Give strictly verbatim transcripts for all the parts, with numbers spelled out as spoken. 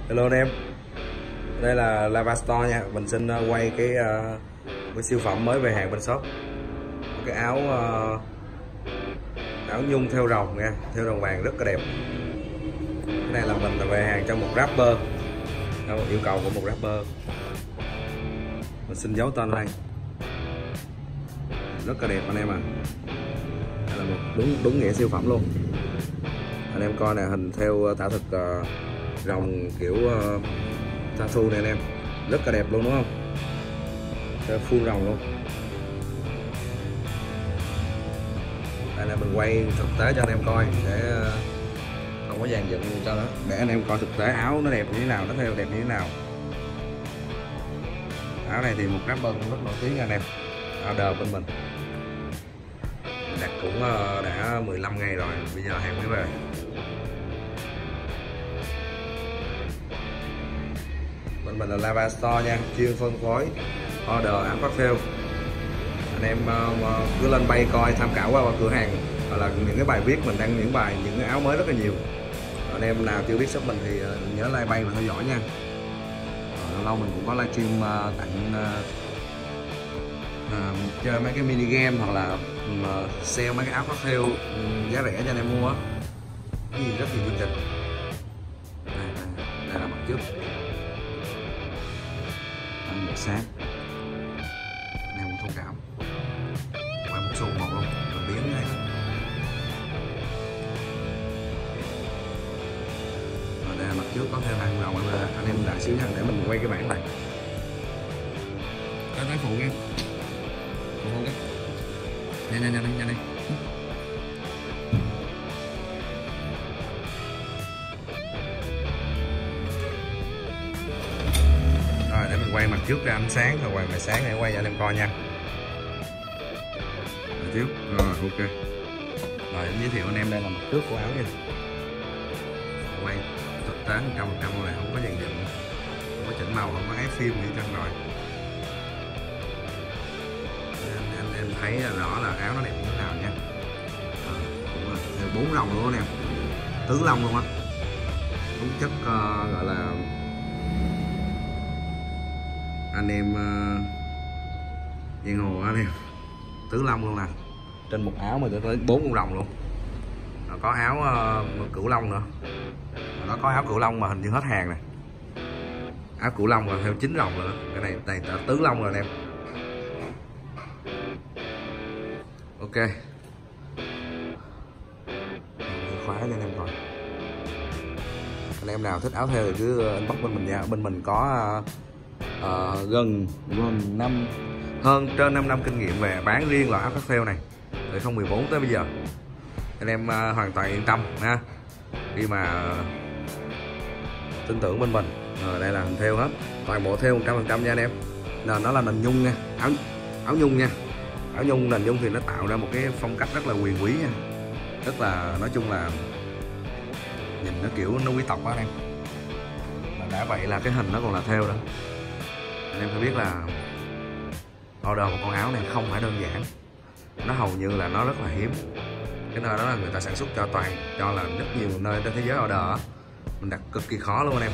Hello anh em, đây là Lava Store nha. Mình xin uh, quay cái uh, cái siêu phẩm mới về hàng bên shop. Cái áo uh, áo nhung theo rồng nha, theo rồng vàng rất là đẹp. Cái này là mình là về hàng cho một rapper, theo một yêu cầu của một rapper. Mình xin dấu tên đây, rất là đẹp anh em à. Đây là một đúng đúng nghĩa siêu phẩm luôn. Anh em coi nè, hình theo tạo thực uh, rồng kiểu uh, tattoo này anh em, rất là đẹp luôn đúng không? Theo full rồng luôn. Đây là mình quay thực tế cho anh em coi để uh, không có dàn dựng cho nó, để anh em coi thực tế áo nó đẹp như thế nào, nó theo đẹp như thế nào. Áo này thì một rapper cũng rất nổi tiếng anh em, order bên mình. Mình đặt cũng uh, đã mười lăm ngày rồi, bây giờ hàng mới về. Bên mình là Lava Store nha, chuyên phân phối order áo khoác thêu. Anh em uh, cứ lên bay coi, tham khảo qua, qua cửa hàng, hoặc là những cái bài viết mình đăng những bài những cái áo mới rất là nhiều. Anh em nào chưa biết shop mình thì uh, nhớ like bay và theo dõi nha. Lâu lâu mình cũng có livestream uh, tặng uh, uh, chơi mấy cái mini game, hoặc là uh, sale mấy cái áo khoác thêu um, giá rẻ cho anh em mua. Cái gì rất nhiều chương trình. Đây, đây, đây là mặt trước. Anh một sáng anh em thông cảm, quay một xu một luôn rồi biến này. Rồi đây là mặt trước có thêm hàng rồng. Anh em đợi xíu nha để mình quay cái bản này. Cái cái phụ nghe phụ không cái nhanh nhanh nhanh nhanh đi. Rồi để mình quay mặt trước ra ánh sáng, rồi quay mặt sáng để quay cho anh em coi nha. Mặt trước rồi ok. Rồi giới thiệu anh em đây là mặt trước của áo nha. Quay thực tế một trăm phần trăm này, không có dàn dựng, không có chỉnh màu, không có ép phim gì trơn rồi. Anh, anh em thấy rõ là áo nó đẹp như thế nào nha. À, cũng là bốn lồng luôn anh em, tứ lông luôn á, đúng chất uh, gọi là anh em uh, giang hồ anh em, tứ long luôn nè. Trên một áo mà tới bốn con rồng luôn. Rồi có áo uh, cửu long nữa. Rồi nó có áo cửu long mà hình như hết hàng này. Áo cửu long là theo chín rồng rồi đó. Cái này này là tứ long rồi anh em. Ok. Khóa cho anh em coi. Anh em nào thích áo theo thì cứ inbox bên mình nha. Bên mình có uh, Uh, gần gần năm hơn trên năm năm kinh nghiệm về bán riêng loại áo khoác thêu này từ không một bốn tới bây giờ. Anh em uh, hoàn toàn yên tâm ha, khi mà tin tưởng bên mình. Rồi đây là hình thêu hết, toàn bộ thêu một trăm phần trăm nha anh em. Nền nó là nền nhung nha, áo áo nhung nha, áo nhung nền nhung thì nó tạo ra một cái phong cách rất là quyền quý nha, rất là nói chung là nhìn nó kiểu nó quý tộc quá anh em. Mà đã vậy là cái hình nó còn là thêu đó. Anh em phải biết là order một con áo này không phải đơn giản, nó hầu như là nó rất là hiếm. Cái nơi đó là người ta sản xuất cho toàn cho là rất nhiều nơi trên thế giới order, mình đặt cực kỳ khó luôn anh em.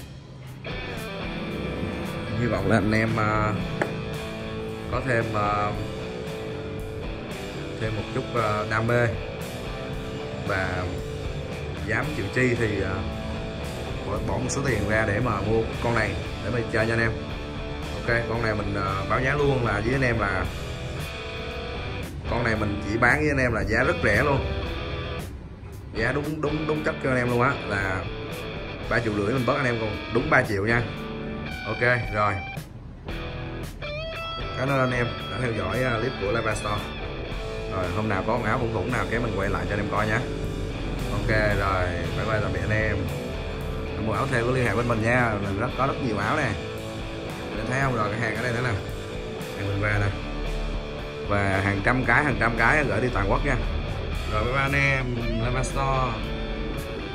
Hy vọng là anh em uh, có thêm uh, thêm một chút uh, đam mê và dám chịu chi thì uh, bỏ một số tiền ra để mà mua con này để mà chơi cho anh em. Ok, con này mình uh, báo giá luôn là với anh em là con này mình chỉ bán với anh em là giá rất rẻ luôn, giá đúng đúng đúng chất cho anh em luôn á, là ba triệu rưỡi mình bớt anh em còn đúng ba triệu nha. Ok rồi, cảm ơn anh em đã theo dõi uh, clip của Lava Store. Rồi hôm nào có con áo cũng cũng nào cái mình quay lại cho anh em coi nhé. Ok rồi, bye bye tạm biệt anh em. Mua áo theo có liên hệ bên mình nha, mình rất có rất nhiều áo nè. Anh thấy không, rồi cái hàng ở đây nữa nè, hàng mình về nè, và hàng trăm cái hàng trăm cái gửi đi toàn quốc nha. Rồi bye bye anh em, Lava Store.